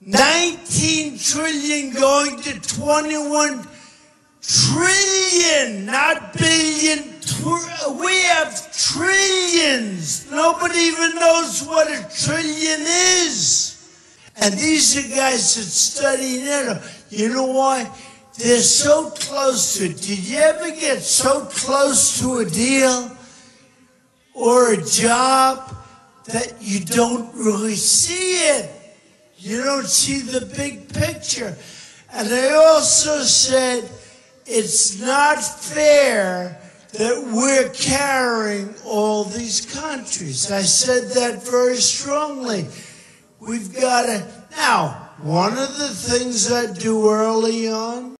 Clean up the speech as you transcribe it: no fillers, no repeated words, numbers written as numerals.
19 trillion going to 21 trillion, not billion. We have trillions. Nobody even knows what a trillion is. And these are guys that study NATO. You know why? They're so close to it. Did you ever get so close to a deal or a job that you don't really see it? You don't see the big picture. And I also said, it's not fair that we're carrying all these countries. I said that very strongly. We've got to. Now, one of the things I do early on